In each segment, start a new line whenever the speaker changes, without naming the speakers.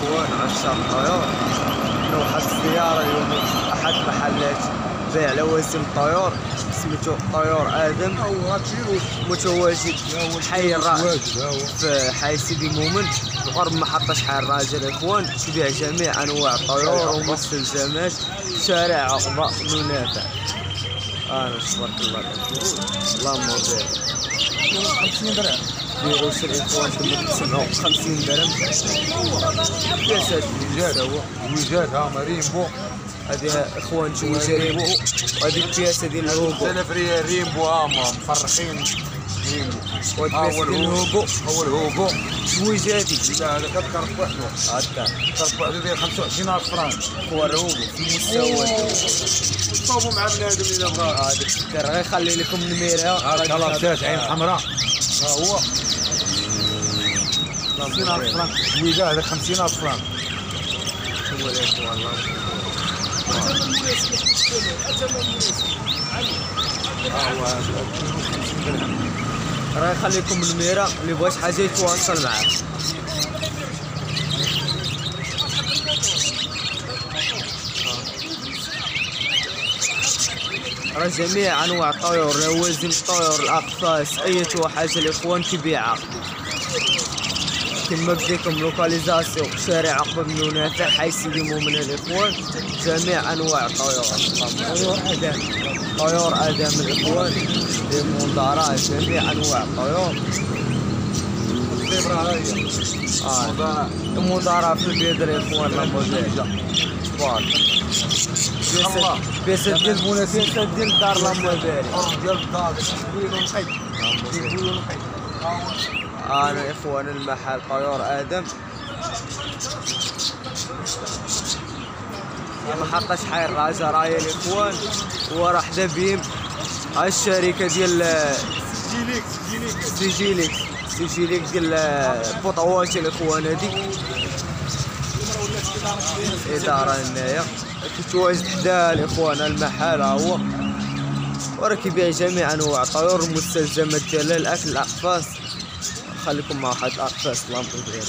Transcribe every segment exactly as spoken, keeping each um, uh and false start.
الاخوان عشاق الطيور. كاين واحد السيارة اليوم احد محلات بيع لوازم الطيور سميتو طيور ادم، متواجد حي الرائد في حي سيدي مومن قرب محطة حي الراجل اخوان. تبيع جميع انواع الطيور ومستلزمات شارع عقبة بن نافع. انا تبارك الله اللهم بارك.
خمسين درهم
ديروا سير اخوان كما تسمعوا خمسين درهم. بياسات
وجاد وجاد ها ريمبو
هذه اخوان جوج ريمبو، وهذه البياسه ديال الهوبو
ثلاث ريال ريمبو ها مفرخين ريمبو.
وهذه البياسه ديال الهوبو
هو الهوبو
زويجاتي.
لا هذا كتكرف وحده
هكا
كرف وحده داير خمسة وعشرين ألف فرانك.
هو الهوبو في المستوى
صوبوا مع بنادم الى بغا.
هذاك السكر غيخلي لكم الميرا
هاك كلاصات عين حمراء ها هو خمسين ألف فرانك زويجه. هذا خمسين ألف فرانك.
هو الاخوان الله راه يخليكم الميرا اللي بغى شي حاجه يتواصل معاه. راه جميع انواع الطيور، لوازم الطيور، الاقفاص، اي حاجه الاخوان كيبيعها. كما بديكم لوكاليزاسيون شارع عقبة بن نافع حي سيدي مومن الاخوان. جميع انواع الطيور، طيور ادم، طيور ادم الاخوان، المنظارات، جميع انواع الطيور.
الزبرة ها هي
اه المنظارة في البيض الاخوان لاموزيل تبارك.
الله
بياسات ديال بياسات ديال الدار لاموزيل
ديال الدار كيقولوا نحي كيقولوا نحي.
انا اخوان المحل طيور ادم محطة حي الراجا راهي الاخوان. وراه حدا بهم هاي الشركة ديال
جيليك جيليك
سيجيليك سيجيليك ديال البطوات الاخوان. هاديك الادارة هنايا كيتواجد حدا الاخوان المحل ها هو. وراه كيبيع جميع انواع الطيور والمستلزمات ديالها، الاكل، الاقفاص. خليكم مع واحد الاقفاص لامبو ديالو.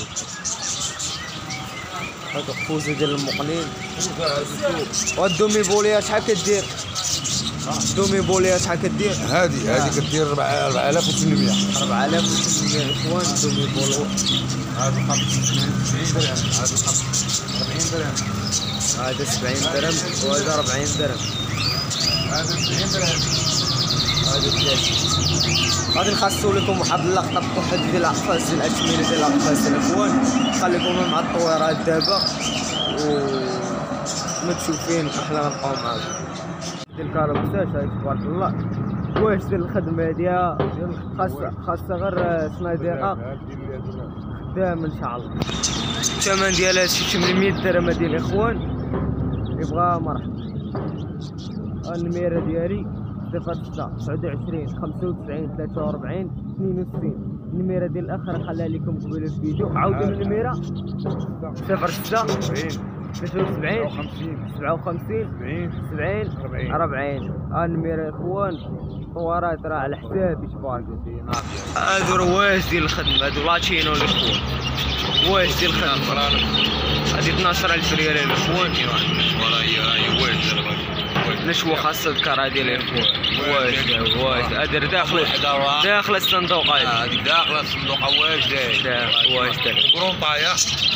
هادو قفوزه ديال المقنين. والدومي بوليه شحال كدير؟ الدومي بوليه شحال كدير؟
هادي هادي كدير أربعة آلاف وثمانمية.
أربعة آلاف وثمانمية اخوان الدومي بوليه.
هادو خمسة سبعين درهم. هادو خمسة أربعين درهم.
هذا سبعين درهم وهذا أربعين درهم.
هذا سبعين درهم.
هذا ثلاثة. غادي نخصو لكم واحد اللقطة بواحد ديال الاقفاص ديال الأثمنة ديال الاقفاص الاخوان. خليكم مع الطويرات دابا و متشوفين حنا غنبقاو معاكم. ديال الكربساش هاي تبارك الله واش ديال الخدمة هاديها خاصها خاصها غير صناديقة خدام ان شاء الله. الثمن ديالها شي ثمنمية درهم هادي الاخوان. يبغى مرحبا. النميرة ديالي صفر ستة تسعة وعشرين خمسة وتسعين ثلاثة وأربعين اثنين وستين. النميرة ديال الاخر نخليها لكم قبيل الفيديو. عاودوا النميرة صفر ستة ثلاثة وسبعين سبعة وخمسين سبعين أربعين. ها النميرة يا اخوان. طوارات راه على حسابي تبارك. هادو رواج ديال الخدمة، هادو لاتينو الاخوان، واش ديال الخدمة. هادي اثناش ألف ريال الاخوان.
راهي راهي واجد
نشوى خاصة الذكر هادي الاخوان. واجد واجد هادي داخل داخل الصندوق. هادي
هادي داخله الصندوق واجد
واجد
قرونطايا.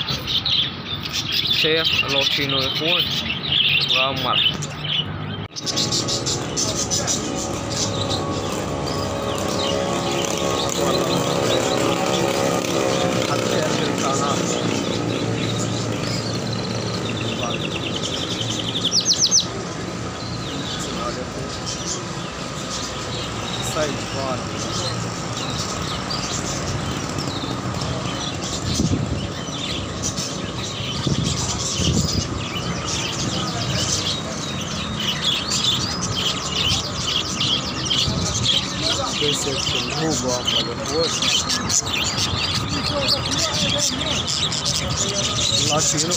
شيخ لوتشينو يا اخوان. بغاهم مرحبا. حط خير في القناة. صيد فار بيسك الهوبة أما الأخوات. لاتينو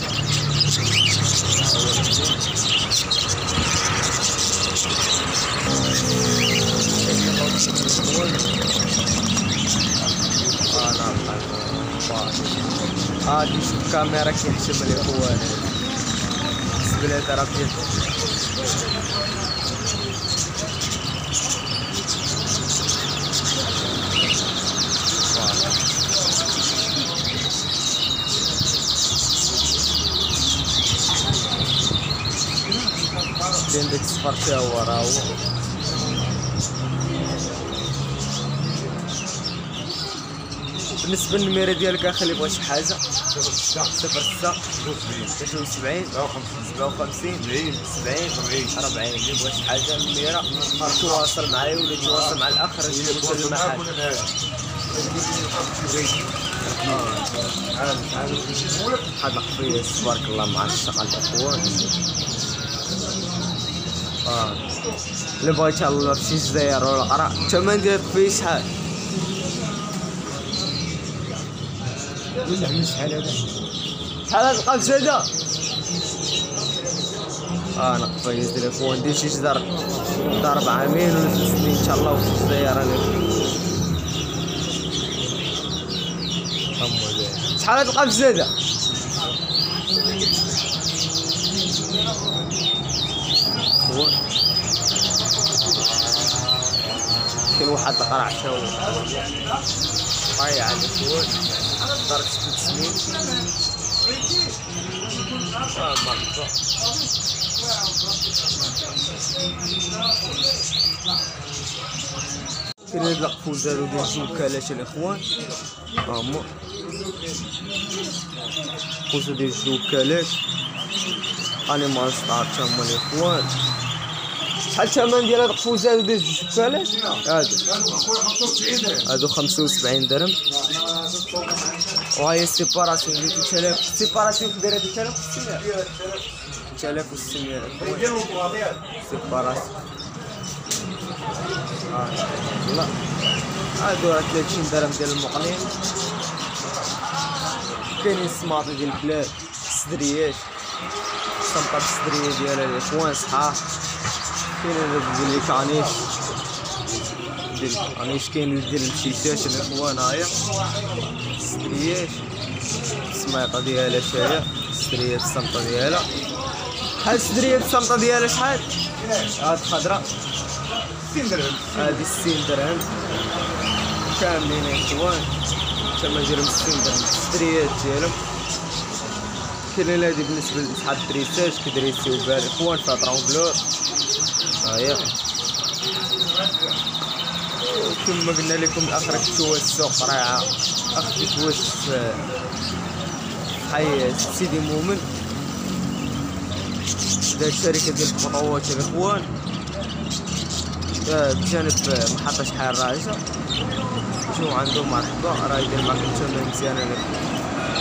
انا اه نشوف الكاميرا كيحشم الاخوان بالنسبه لهذا راه بيان كاين ديك الصفر تا هو راه هو بالنسبه للنميره ديالك اخلي بغا شي حاجه صفر ستة ثلاثة وسبعين سبعة وخمسين سبعين أربعين اللي بغا شي حاجه النميره تواصل معايا ولا تواصل مع الاخ راه يوصل المحل. حدق فيه تبارك الله مع الشغل الاخوان. اه اللي بغا يتهلا في شي جزاير ولا قرا الثمن ديال فيه شحال؟ شحال هذا؟ شحال هاد القفز هذا؟ اه نقفايز ديال الاخوان ندير شي جدار ضرب عامين ولا ثلاث سنين ان شاء الله وفي الجزائر انا. شحال هاد القفز هذا؟ كاين واحد القرع شاو طايع على الاخوان درجة ثلاث سنين اه مرحبا. كاين هاد القفوز هادو ديال جوج وكالات الاخوان هما قفوز ديال جوج وكالات انيمال ستار تا هما الاخوان. شحال الثمن ديال هاد القفوز هادو ديال جوج وكالات؟ هادو هادو خمسة وسبعين درهم وهاي السيباراسيون ديال ثلاثة آلاف. السيباراسيون كدايره ثلاثة آلاف وستمية ثلاثة آلاف وستمية سيباراسيون. اه لا هادو راه ثلاثين درهم ديال المقلين. كاينين السماطي ديال البلاد السدريات السمطه السدريه ديالها الاخوان صحاح. كاين هذا ديال الكانيش ديال الكانيش كاين ديال المشيشات الاخوان. هاهي السدريات السميطه ديالها شايه السدريات السمطه ديالها. هاد السدريات السمطه ديالها شحال؟ هاد الخضراء ستين درهم. هادي ستين درهم كاملين الاخوان الثمن ديالهم ستين درهم السدريات ديالهم. كاين هادي بالنسبه لصحاب الدريساج كيدريسيو بها الاخوان فيها طرونبلور. هاهي كما قلنا لكم الاخر كتوا السوق رائعه اخ كتواش في حي سيدي مؤمن دا الشركه ديال الخطوات الاخوان بجانب محطه شحال راجه. شو عندهم مرحبا راه يدير معكم ثمن مزيان الاخوان.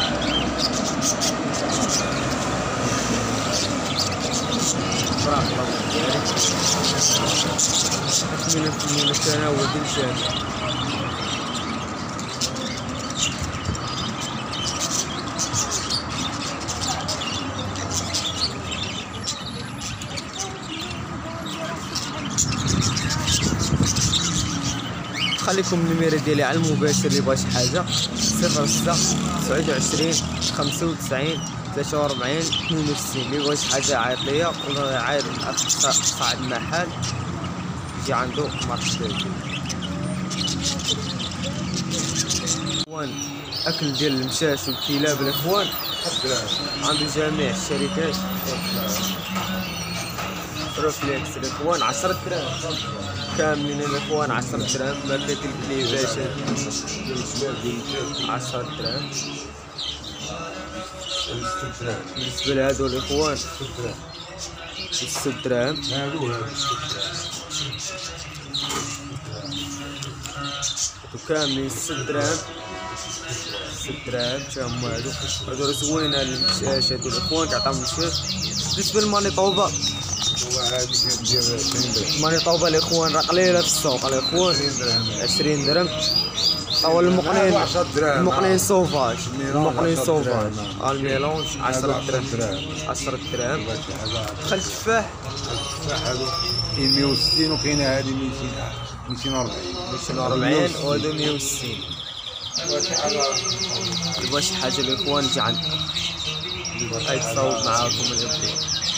بارك الله فيك من من التناول ديال الشارع. خليكم النميره ديالي على المباشر اللي بغى شي حاجه صفر ستة تسعة وعشرين خمسة وتسعين ثلاثة وأربعين اثنين وستين. اللي بغى شي حاجه عيط ليا ولا عاير الاخ صاعد المحل يجي عنده مرحبا. اخوان اكل ديال المشاش والكلاب الاخوان عنده جميع الشركات. روفليكس الاخوان عشرة دراهم كاملين الاخوان عشرة دراهم. ماركة الكليباش عشرة دراهم. بالنسبة لهادو الاخوان ست دراهم. كاملين ست دراهم ست دراهم تا هما هادو. هادو زوينة المشاش هادو الاخوان كيعطيهم مشاش. بالنسبة لمانيطوبا مانيطوبا الاخوان راه قليلة في السوق الاخوان عشرين درهم. أول المقنين المقنين سوفاج المقنين سوفاج الميلونج عشرة دراهم عشرة دراهم. خل التفاح
التفاح هادو كاين مية وستين وكاينه هادي ميتين ميتين وأربعين
ميتين وأربعين وهادو مية وستين. يبغى شي حاجة الإخوان جي عندك هاي تصوب معاكم الإخوان.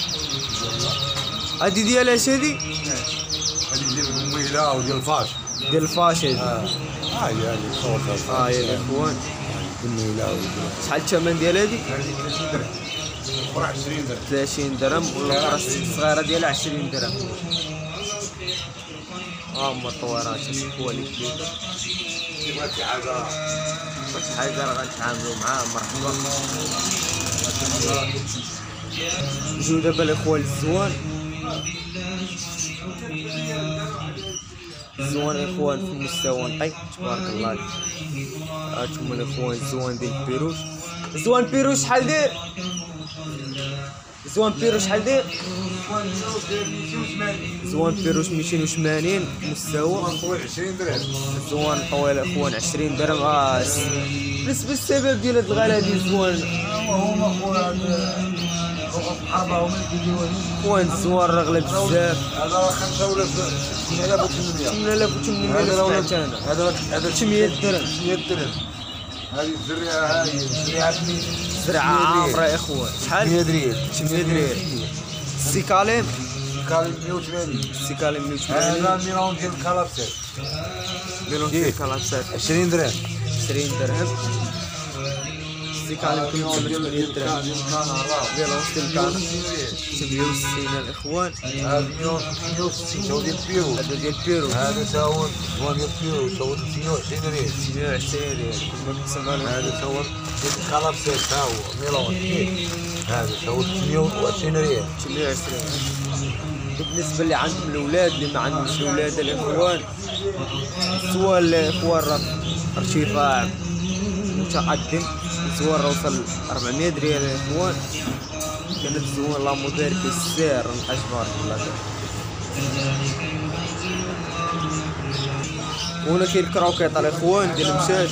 هادي ديال اش هادي؟
هادي ديال الميلة وديال الفاش.
ديال الفاش هادي.
اه هاي هادي صورتها.
اه يا الإخوان
الميلة
شحال الثمن ديال هادي؟
هادي ثلاثين درهم. الأخرى عشرين درهم.
ثلاثين درهم والأخرى الصغيرة ديالها عشرين درهم. ها هما الطويرات الإخوان اللي كبيرة.
بغات شي حاجة
شي حاجة راه غنتعاملو معاها مرحبا. نجيو دابا الإخوان للزوان. الزوان الإخوان في المستوى نقي تبارك الله. هانتوما الإخوان الزوان ديال البيروش. الزوان بيروش شحال داير؟ زوان بيروش شحال داير؟ زوان بيروش ميتين وثمانين مستوى.
طويل عشرين درهم.
الزوان طويل اخوان عشرين درهم. اه بالنسبه للسبب ديال هاد الغلا ديال الزوان
هما خويا هاد الحربة هما اللي كيديروها.
اخوان الزوان راه غلا بزاف.
هذا راه خمسة ولا ثمانية آلاف وثمانمية.
ثمانية آلاف وثمانمية
هذا ولا
سمعت انا.
هذا هذا
ثمانمية درهم.
ثمانمية درهم. هذه الزريعة هاي الزريعة
زرعة عامرة يا اخوان. شحال؟
ثمانية درير.
ثمانية درير. السيكاليم؟
كاليم مية وثمانين.
السيكاليم مية وثمانين.
هذا ميلون ديال الكالابسات.
ميلون ديال الكالابسات
عشرين درهم.
عشرين درهم. السيكاليم كلهم ثمانية درهم. ميلون ديال الكان ثمانية وستين الإخوان.
هذا ميلون ثمانية وستين تا هو ديال بيرو.
هذا ديال بيرو.
هذا تا هو زوان ديال بيرو تا هو ثمانية وعشرين ريال.
ثمانية وعشرين ريال. كما كتسمع
هذا تا هو ديال الكالابسات تا هو ميلون. هذا تا هو ثمانية وعشرين ريال.
ثمانية وعشرين. بالنسبة اللي عندهم الأولاد اللي ما عندهمش الأولاد الإخوان سوا الإخوان راه ارتفاع متقدم. الزوار راه وصل أربعمية ريال الإخوان. كانت الزوار لا موديل كيسير نقاش بارك الله فيك. وهنا كاين الكروكيط الإخوان ديال المشاش.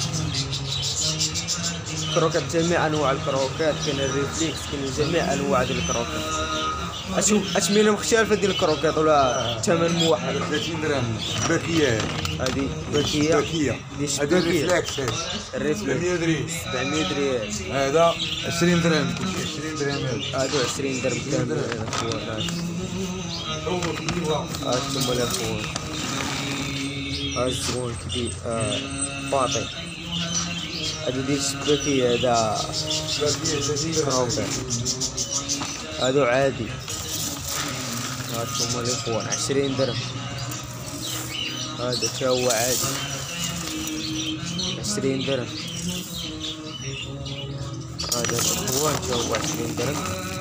الكروكيط جميع أنواع الكروكيط. كاين الريفليكس كاين جميع أنواع ديال الكروكيط. اشو اثمنه مختلفه ديال الكروكيط ولا ثمن موحد؟
ثلاثين درهم. باكية
هذه باكيه.
باكية.
ديش
هذا الريفلاكس.
الريفلكس
سبعمية درهم.
سبعمية ريال.
هذا عشرين درهم. عشرين درهم.
هادو عشرين درهم كامل الاخوان. هانتوما الاخوان. ها الزوان كبير باطي. هادو ديال الشباكيه. هذا كروكيط. هادو عادي. هانتوما الاخوان عشرين درهم. هذا تا هو عادي عشرين درهم. هذا الاخوان تا هو عشرين درهم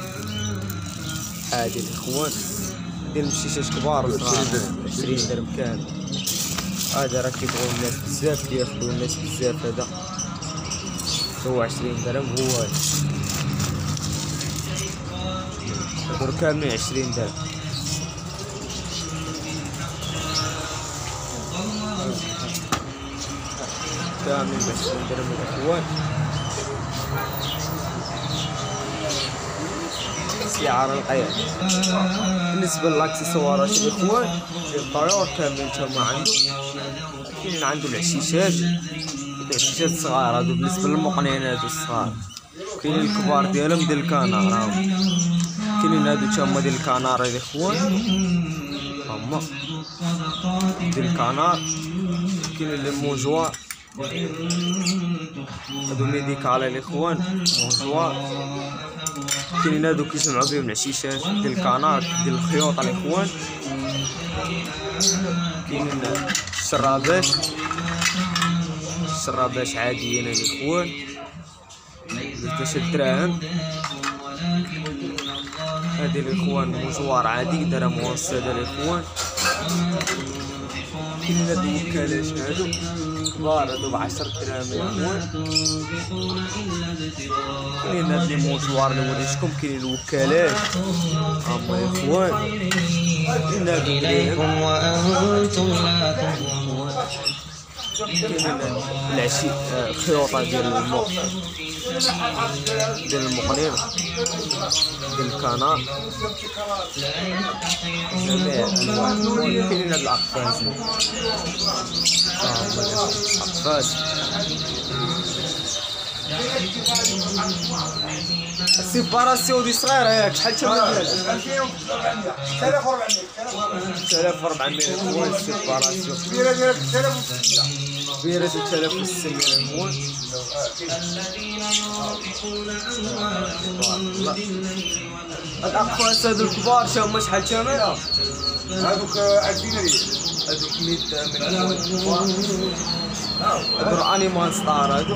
عادي الاخوان. ديال المشيشات كبار وصغار عشرين درهم كامل. هذا راه كيبغيو الناس بزاف كياخدو الناس بزاف. هذا هو عشرين درهم. هو هذا هادو كاملين عشرين درهم. كاملين بعشرين درهم الإخوان. سعر القيم. بالنسبة للاكسسوارات الإخوان ديال الطيور كاملين تما عندو. كاين عندو العشيشات. العشيشات الصغار هادو بالنسبة للمقنينات الصغار. كاين الكبار ديالهم ديال الكنار. هاهما كاينين هادو تما ديال الكنار الإخوان. هما ديال الكنار. كاين لي موجوار هادو ميديكال الإخوان موجوار. كاينين هادو كيجمعو بهم العشيشات ديال الكنار ديال الخيوط الإخوان. كاينين الشرابات. الشرابات عاديين الإخوان بثلاثة دراهم. هادي الإخوان موجوار عادي دايره موصله الإخوان. كاينين هادو وكالات هادو كبار هادو بعشرة دراهم الإخوان. كاينين هاد لي موجوار اللي وريتكم. كاينين الوكالات هما الإخوان. كاين هادو دريهم. كاين العشي الخيوطه ديال المق ديال المقنين ديال الكنار جميع الانواع كاينين هاد الاقفاص اه هما الاقفاص السيباراسيون دي صغيره ياك شحال ثمن ديالها؟
ثلاثة وأربعمية
ثلاثة وأربعمية مول السيباراسيون
كبيرة ديالك ثلاثة وستمية
كبيرة ثلاثة وستمية مول الأقفاص هادو الكبار شا هما شحال ثمنها؟
هذوك ألفين ريال
هادوك مية مية كبار هادو راه أنيمال ستار هادو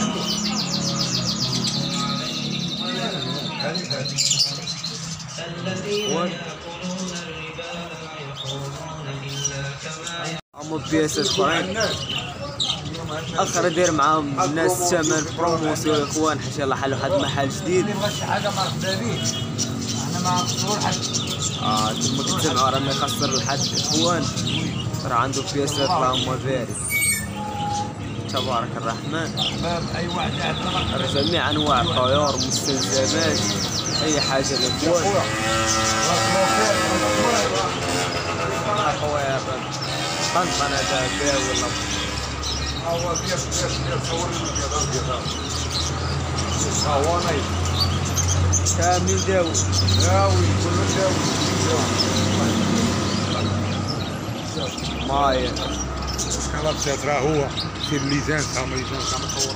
عمو بياسات اخرين اخر دير معاهم الناس الثمن بروموسيون يا اخوان حيت يلاه حل واحد المحل جديد
شي حاجة ما خدامينش أنا ما نقصرو لحد
اه تما كتسمعوا راه ما يخسر لحد اخوان راه عنده بياسات اللهم بارك تبارك الرحمن
باب أي واحد عندنا
راه جميع انواع الطيور مستلزمات اي حاجه الاخوان اخويا طنطنه دابا ولا
هو كيف كيف كيف صور البيض ها هو نايف
كامل داوي
داوي كله داوي
ماي
كلام ساترا هو في الليزان تاع ميزان تاع مصور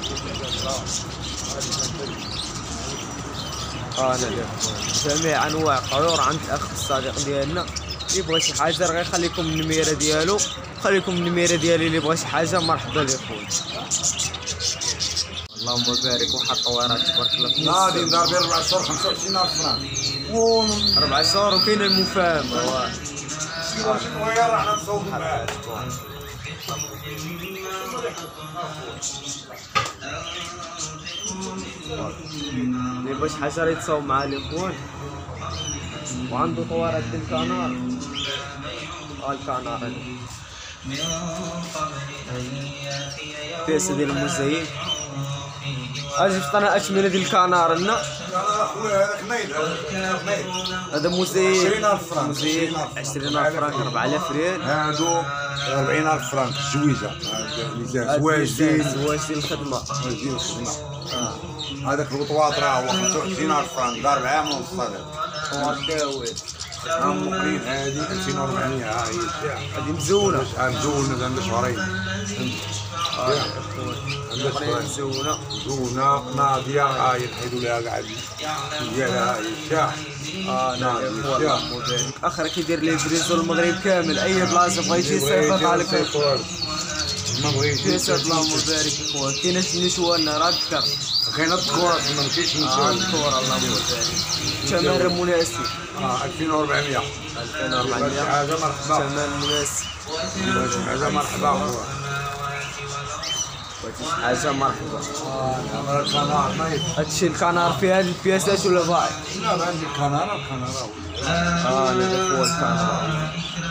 اه انا جميع انواع الطيور عند الاخ الصديق ديالنا اللي بغى شي حاجه راه غيخليكم النميره ديالو خليكم النميره ديالي اللي بغى شي حاجه مرحبا لي خويا اللهم بارك واحد الطويرات تبارك الله فيك
غادي ندار بين أربع شهور خمسة وعشرين ألف فرانك
أربع شهور وكاين المفاهمه هو
شويه راح نصوب معاه
اللي باش حجر يتصاوب مع الاخوان وعنده طوارات ديال الكنار ها الكنار هذا بياسه ديال المزين اجي شفت انا اشمله ديال الكنار لنا
انا اخويا هذاك نايد هذاك نايد
هذا مزين
عشرين ألف فرانك
مزين عشرين ألف فرانك أربعة آلاف ريال
هادو أربعين ألف فرانك زويجه ميزان
زواجين
زواج
زواج ديال الخدمه
ديال الخدمه هذاك البطواط راه هو خمسة وعشرين ألف فرانك دار بعام ونص هذاك
وهكاوي
عام مقرين هادي ألفين وأربعمية ها هي الساعه
هذه مزونه
مزونه عندها شهرين
اه يا اخوان
عندها
مزونه
زونه ناضيه هاي نحيدوا لها كاع ديالها هاي الساعه
اه انا يا اخوان اخر كيدير لي بريزو المغرب كامل اي بلاصه بغيتي يصيفط عليك
ما بغيتش
بياسات اللهم بارك اخوان كاينه النشوان راه اكثر
كاين الدكوره ما مشيتش
اه
نسول
الكورة اللهم بارك ثمن مناسب
اه ألفين وأربعمية
ألفين وأربعمية
حاجه مرحبا
ثمن مناسب
حاجه مرحبا اخويا
حاجه مرحبا
اه انا الكنار نايف
هادشي الكنار فيه هاد البياسات ولا باقي؟
لا عندي الكنار الكنار
اه انا داك هو الكنار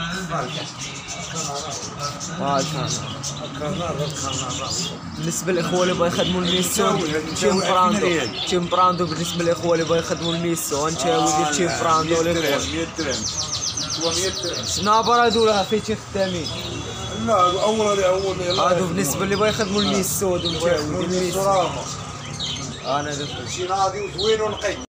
اه الكنار
الكنار الكنار
بالنسبه للاخوه اللي بغا يخدموا الميسون تيم براندو تيم براندو بالنسبه للاخوه اللي بغا يخدموا الميسون تاوي ديال تيم براندو
مية
الاخوان
مية درهم مية درهم
شنابر هادو راه فيه خدامين
لا هادو اول اول
هادو بالنسبه اللي بغا يخدموا الميسون وتاوي ديال الميسون
الصراحه
انا داك
شي ناضي وزوين ونقي